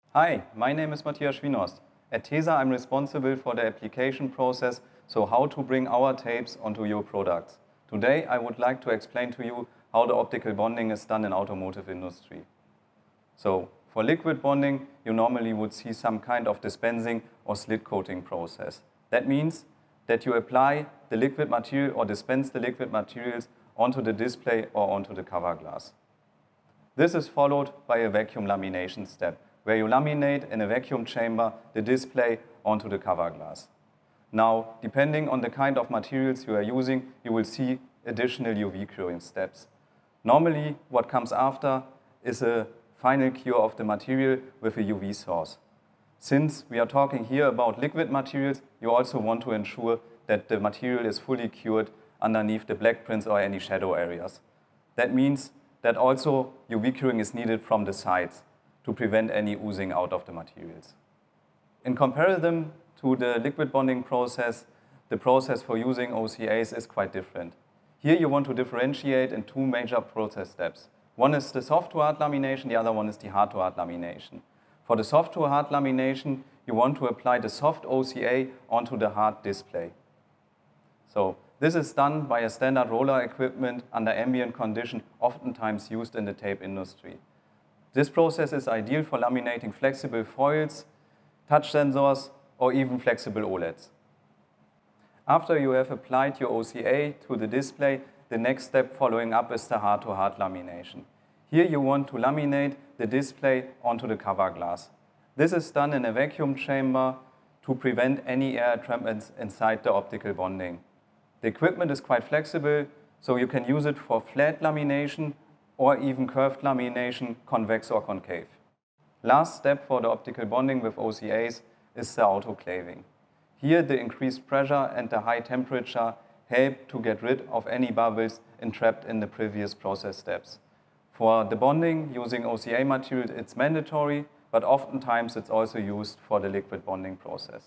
Hi, my name is Matthias Schwinost. At tesa, I'm responsible for the application process, so how to bring our tapes onto your products. Today, I would like to explain to you how the optical bonding is done in automotive industry. So, for liquid bonding, you normally would see some kind of dispensing or slit coating process. That means that you apply the liquid material or dispense the liquid materials onto the display or onto the cover glass. This is followed by a vacuum lamination step, where you laminate in a vacuum chamber the display onto the cover glass. Now, depending on the kind of materials you are using, you will see additional UV curing steps. Normally, what comes after is a final cure of the material with a UV source. Since we are talking here about liquid materials, you also want to ensure that the material is fully cured underneath the black prints or any shadow areas. That means that also UV curing is needed from the sides to prevent any oozing out of the materials. In comparison to the liquid bonding process, the process for using OCAs is quite different. Here you want to differentiate in two major process steps. One is the soft-to-hard lamination, the other one is the hard-to-hard lamination. For the soft-to-hard lamination, you want to apply the soft OCA onto the hard display. So this is done by a standard roller equipment under ambient condition, oftentimes used in the tape industry. This process is ideal for laminating flexible foils, touch sensors, or even flexible OLEDs. After you have applied your OCA to the display, the next step following up is the hard-to-hard lamination. Here you want to laminate the display onto the cover glass. This is done in a vacuum chamber to prevent any air entrapment inside the optical bonding. The equipment is quite flexible, so you can use it for flat lamination or even curved lamination, convex or concave. Last step for the optical bonding with OCAs is the autoclaving. Here the increased pressure and the high temperature help to get rid of any bubbles entrapped in the previous process steps. For the bonding using OCA material, it's mandatory, but oftentimes it's also used for the liquid bonding process.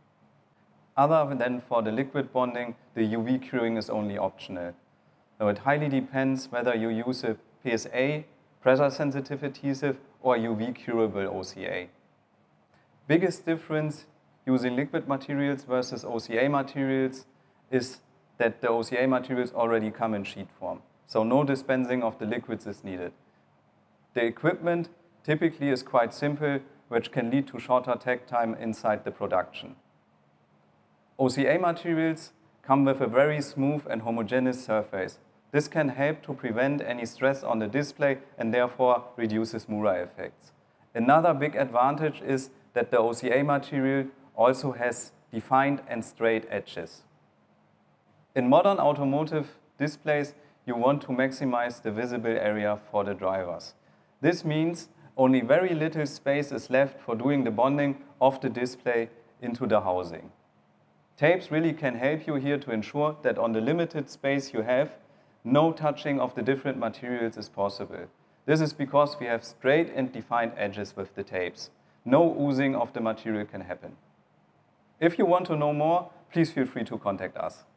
Other than for the liquid bonding, the UV curing is only optional. So it highly depends whether you use a PSA, pressure-sensitive adhesive, or UV curable OCA. Biggest difference using liquid materials versus OCA materials is that the OCA materials already come in sheet form, so no dispensing of the liquids is needed. The equipment typically is quite simple, which can lead to shorter takt time inside the production. OCA materials come with a very smooth and homogeneous surface. This can help to prevent any stress on the display and therefore reduces Mura effects. Another big advantage is that the OCA material also has defined and straight edges. In modern automotive displays, you want to maximize the visible area for the drivers. This means only very little space is left for doing the bonding of the display into the housing. Tapes really can help you here to ensure that on the limited space you have, no touching of the different materials is possible. This is because we have straight and defined edges with the tapes. No oozing of the material can happen. If you want to know more, please feel free to contact us.